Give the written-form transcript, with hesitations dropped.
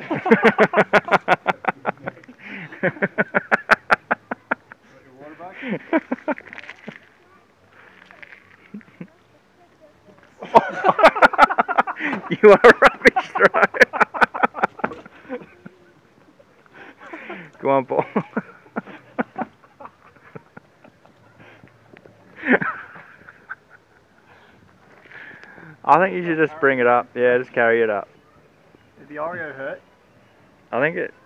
You are a rubbish throw. Go on, Paul. I think you should just bring it up. Yeah, just carry it up. Did the Oreo hurt? I think it